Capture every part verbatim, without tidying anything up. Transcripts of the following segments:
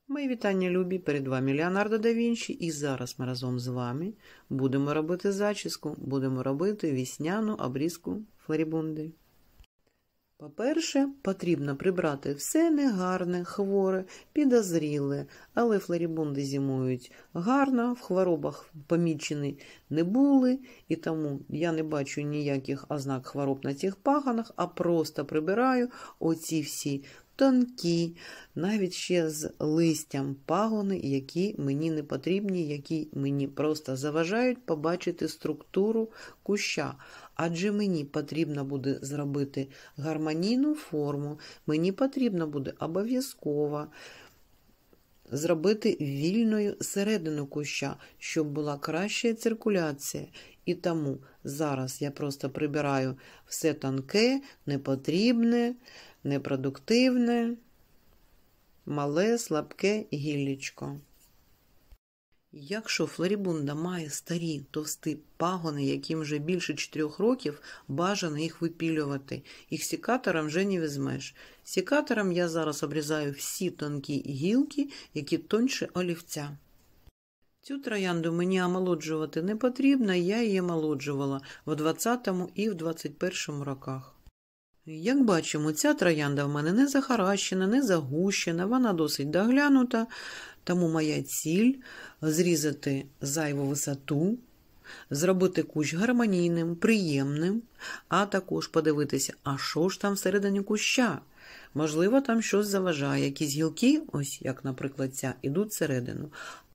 Мої вітання, любі, перед вами Леонардо да Вінчі, і зараз ми разом з вами будемо робити зачіску, будемо робити весняну обрізку флорібунди. По-перше, потрібно прибрати все негарне, хворе, підозріле, але флорібунди зимують гарно, в хворобах помічені не були, і тому я не бачу ніяких ознак хвороб на цих пагонах, а просто прибираю оці всі тонкі, навіть ще з листям пагони, які мені не потрібні, які мені просто заважають побачити структуру куща. Адже мені потрібно буде зробити гармонійну форму, мені потрібно буде обов'язково зробити вільною середину куща, щоб була краща циркуляція. І тому зараз я просто прибираю все тонке, непотрібне, непродуктивне, мале, слабке гіллячко. Якщо флорібунда має старі товсті пагони, яким вже більше чотирьох років, бажано їх випілювати. Їх секатором вже не візьмеш. Секатором я зараз обрізаю всі тонкі гілки, які тоньше олівця. Цю троянду мені омолоджувати не потрібно, я її омолоджувала в двадцятому і в двадцять першому роках. Як бачимо, ця троянда в мене не захаращена, не загущена, вона досить доглянута, тому моя ціль – зрізати зайву висоту, зробити кущ гармонійним, приємним, а також подивитися, а що ж там всередині куща. Можливо, там щось заважає, якісь гілки, ось як, наприклад, ця, ідуть всередину.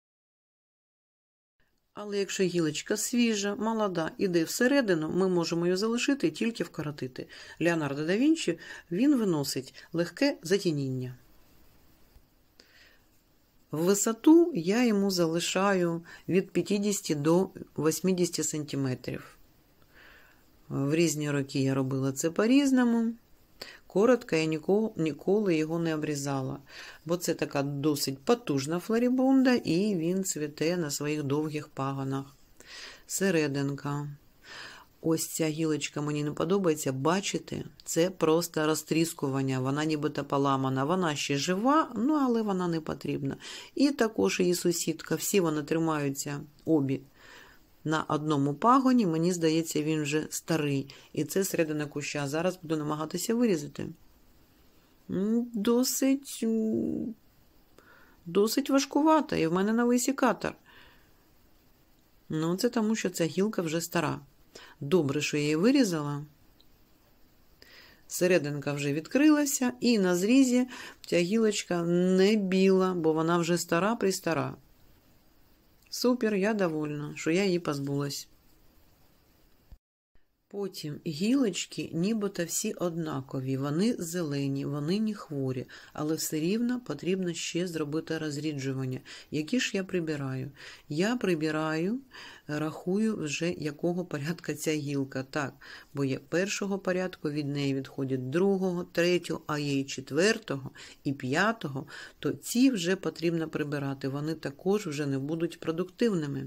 Але якщо гілочка свіжа, молода, іде всередину, ми можемо її залишити і тільки вкоротити. Леонардо да Вінчі, він виносить легке затініння. В висоту я йому залишаю від п'ятдесят до вісімдесят сантиметрів. В різні роки я робила це по-різному. Коротко я ніколи, ніколи його не обрізала, бо це така досить потужна флорібунда, і він цвіте на своїх довгих пагонах. Серединка. Ось ця гілочка мені не подобається. Бачите, це просто розтріскування, вона нібито поламана. Вона ще жива, ну але вона не потрібна. І також її сусідка, всі вони тримаються обі на одному пагоні, мені здається, він вже старий. І це середина куща. Зараз буду намагатися вирізати. Досить, досить важкувато. І в мене новий секатор. Ну, це тому, що ця гілка вже стара. Добре, що я її вирізала. Серединка вже відкрилася. І на зрізі ця гілочка не біла, бо вона вже стара-престара. Супер, я довольна, що я її позбулась. Потім гілочки нібито всі однакові, вони зелені, вони не хворі, але все рівно потрібно ще зробити розріджування. Які ж я прибираю? Я прибираю, рахую вже якого порядка ця гілка. Так, бо є першого порядку, від неї відходять другого, третього, а є і четвертого, і п'ятого, то ці вже потрібно прибирати, вони також вже не будуть продуктивними.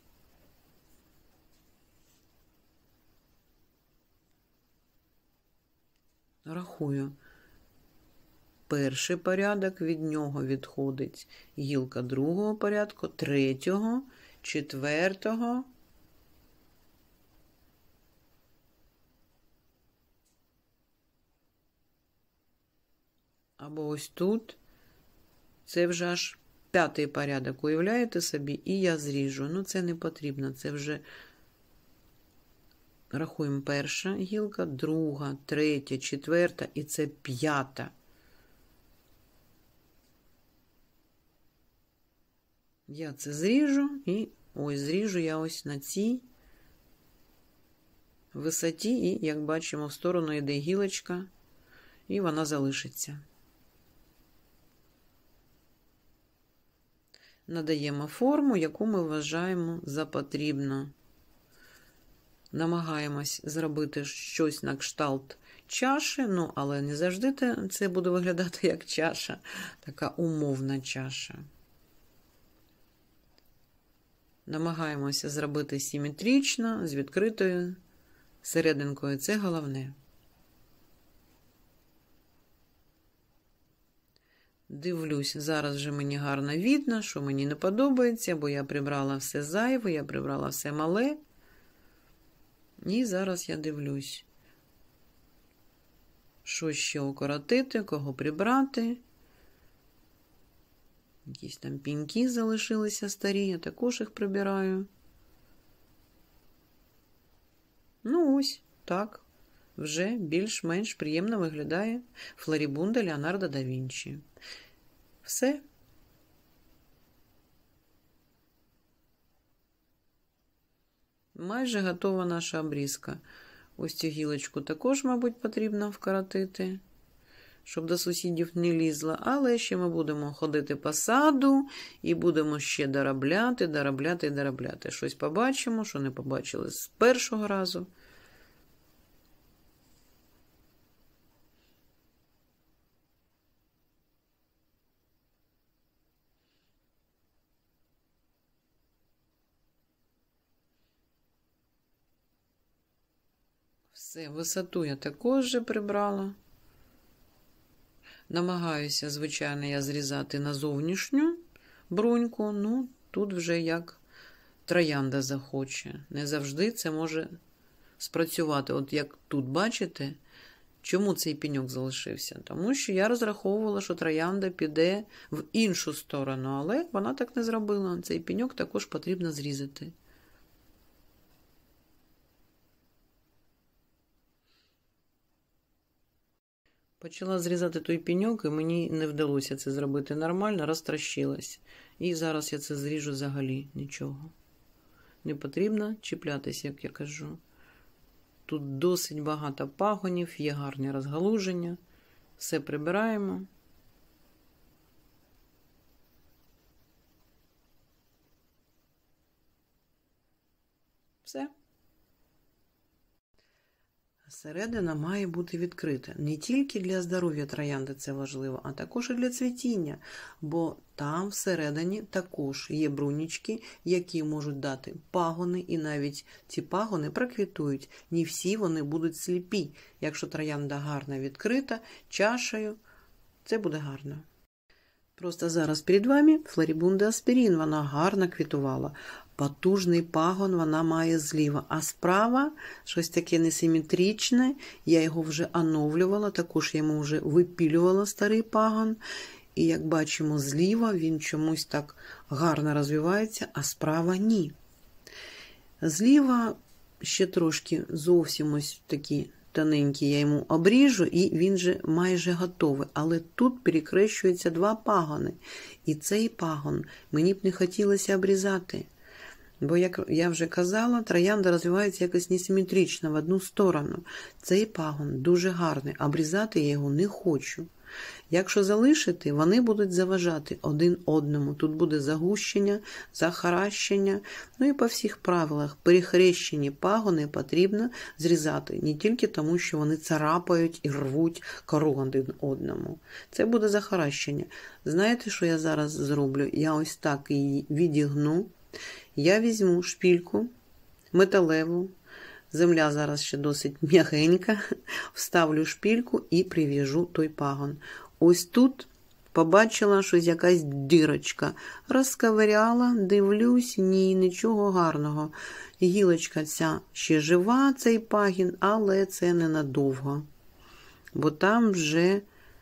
Рахую. Перший порядок, від нього відходить гілка другого порядку, третього, четвертого. Або ось тут. Це вже аж п'ятий порядок, уявляєте собі? І я зріжу. Ну, це не потрібно, це вже... Рахуємо перша гілка, друга, третя, четверта і це п'ята. Я це зріжу і ось зріжу я ось на цій висоті і, як бачимо, в сторону йде гілочка і вона залишиться. Надаємо форму, яку ми вважаємо за потрібно. Намагаємось зробити щось на кшталт чаші, ну, але не завжди це буде виглядати як чаша, така умовна чаша. Намагаємося зробити симетрично, з відкритою серединкою, це головне. Дивлюсь, зараз вже мені гарно видно, що мені не подобається, бо я прибрала все зайве, я прибрала все мале. І зараз я дивлюсь, що ще укоротити, кого прибрати. Якісь там піньки залишилися старі, я також їх прибираю. Ну ось, так, вже більш-менш приємно виглядає Флорібунда Леонардо да Вінчі. Все. Майже готова наша обрізка. Ось цю гілочку також, мабуть, потрібно вкоротити, щоб до сусідів не лізла. Але ще ми будемо ходити по саду і будемо ще доробляти, доробляти і доробляти. Щось побачимо, що не побачили з першого разу. Все, висоту я також вже прибрала. Намагаюся, звичайно, я зрізати на зовнішню бруньку, ну, тут вже як троянда захоче. Не завжди це може спрацювати. От як тут, бачите, чому цей пеньок залишився? Тому що я розраховувала, що троянда піде в іншу сторону, але вона так не зробила. Цей пеньок також потрібно зрізати. Почала зрізати той пеньок, і мені не вдалося це зробити нормально, розтрощилась. І зараз я це зріжу взагалі нічого. Не потрібно чіплятися, як я кажу. Тут досить багато пагонів, є гарні розгалуження. Все прибираємо. Все. Середина має бути відкрита. Не тільки для здоров'я троянди це важливо, а також і для цвітіння. Бо там всередині також є брунічки, які можуть дати пагони. І навіть ці пагони проквітують. Не всі вони будуть сліпі. Якщо троянда гарно відкрита, чашею, це буде гарно. Просто зараз перед вами Флорібунда Аспірін. Вона гарно квітувала. Потужний пагон вона має зліва. А справа щось таке несиметричне. Я його вже оновлювала. Також я йому вже випілювала старий пагон. І як бачимо, зліва він чомусь так гарно розвивається, а справа ні. Зліва ще трошки зовсім ось такі тоненький я йому обріжу, і він же майже готовий. Але тут перекрещуються два пагони. І цей пагон мені б не хотілося обрізати. Бо, як я вже казала, троянда розвивається якось несиметрично в одну сторону. Цей пагон дуже гарний, обрізати я його не хочу. Якщо залишити, вони будуть заважати один одному. Тут буде загущення, захаращення. Ну і по всіх правилах перехрещені пагони потрібно зрізати. Не тільки тому, що вони царапають і рвуть кору один одному. Це буде захаращення. Знаєте, що я зараз зроблю? Я ось так її відігну. Я візьму шпільку металеву. Земля зараз ще досить м'ягенька. Вставлю шпільку і прив'яжу той пагон. Ось тут побачила щось якась дирочка. Розковиряла, дивлюсь, ні, нічого гарного. Гілочка ця ще жива, цей пагін, але це ненадовго. Бо там вже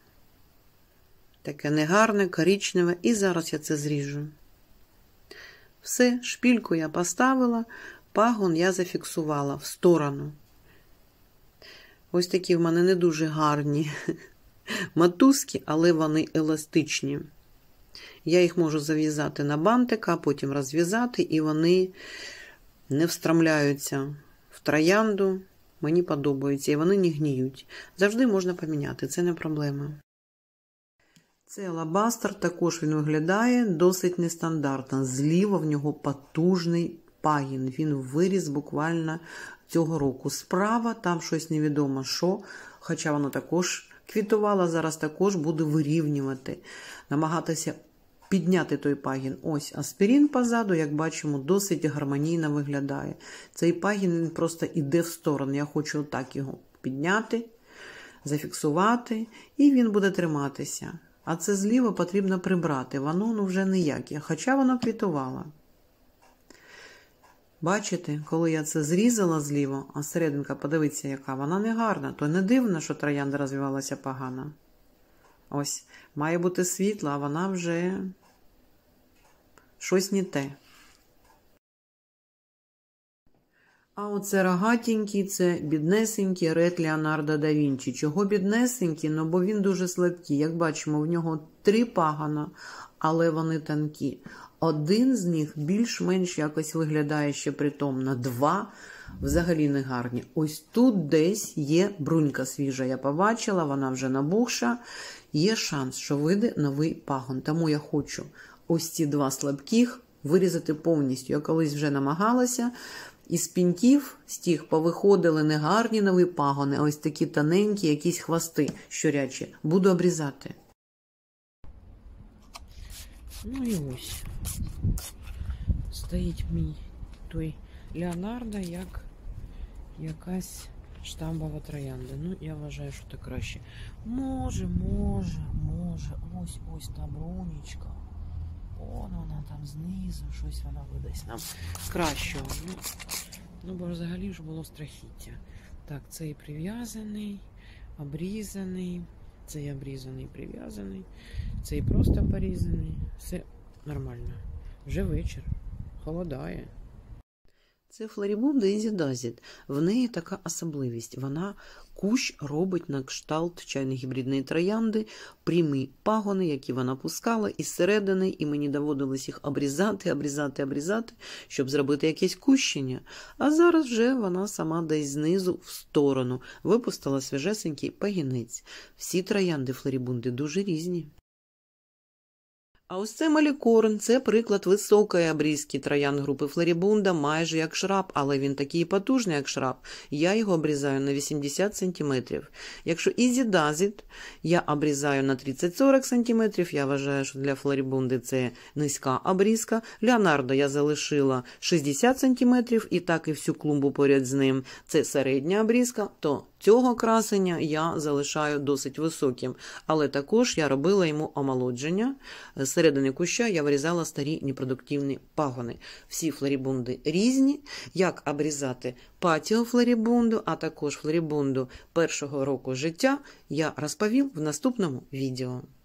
таке негарне, коричневе, і зараз я це зріжу. Все, шпільку я поставила, пагон я зафіксувала в сторону. Ось такі в мене не дуже гарні мотузки, але вони еластичні. Я їх можу зав'язати на бантик, а потім розв'язати, і вони не встромляються в троянду. Мені подобаються, і вони не гніють. Завжди можна поміняти, це не проблема. Цей алабастр також він виглядає досить нестандартно. Зліва в нього потужний пагін. Він виріс буквально цього року. Справа там щось невідомо що, хоча воно також квітувало, зараз також буде вирівнювати. Намагатися підняти той пагін. Ось аспірін позаду, як бачимо, досить гармонійно виглядає. Цей пагін він просто іде в сторону. Я хочу отак його підняти, зафіксувати, і він буде триматися. А це зліва потрібно прибрати, воно ну, вже ніяке, хоча воно квітувало. Бачите, коли я це зрізала зліва, а серединка, подивіться, яка, вона не гарна, то не дивно, що троянда розвивалася погано. Ось, має бути світла, а вона вже щось не те. А оце рогатенький, це біднесенький Ред Леонардо да Вінчі. Чого біднесенький? Ну, бо він дуже слабкий. Як бачимо, в нього три пагона, але вони тонкі. Один з них більш-менш якось виглядає ще притомно. Два взагалі не гарні. Ось тут десь є брунька свіжа. Я побачила, вона вже набухша. Є шанс, що вийде новий пагон. Тому я хочу ось ці два слабких вирізати повністю. Я колись вже намагалася. Із піньків, з тих, повиходили не гарні нові пагони, а ось такі тоненькі, якісь хвости щурячі. Буду обрізати. Ну і ось. Стоїть мій той Леонардо, як якась штамбова троянда. Ну, я вважаю, що це краще. Може, може, може. Ось, ось та брунічка. Вон вона там знизу, щось вона видасть нам кращого. Ну, ну бо взагалі ж було страхіття. Так, цей прив'язаний, обрізаний, цей обрізаний, прив'язаний, цей просто порізаний. Все нормально. Вже вечір. Холодає. Це флорібунда ізідазід. В неї така особливість. Вона кущ робить на кшталт чайно-гібридної троянди, прямі пагони, які вона пускала із середини, і мені доводилось їх обрізати, обрізати, обрізати, щоб зробити якесь кущення. А зараз вже вона сама десь знизу в сторону випустила свіжесенький пагінець. Всі троянди флорібунди дуже різні. А ось це малікорн, це приклад високої обрізки троянд групи флорібунда, майже як шраб, але він такий потужний, як шраб. Я його обрізаю на вісімдесят сантиметрів. Якщо ізідазід, я обрізаю на тридцять-сорок сантиметрів, я вважаю, що для флорібунди це низька обрізка. Леонардо я залишила шістдесят сантиметрів, і так і всю клумбу поряд з ним. Це середня обрізка, то цього красення я залишаю досить високим. Але також я робила йому омолодження. З середини куща я вирізала старі непродуктивні пагони. Всі флорібунди різні. Як обрізати патіо флорібунду, а також флорібунду першого року життя, я розповім в наступному відео.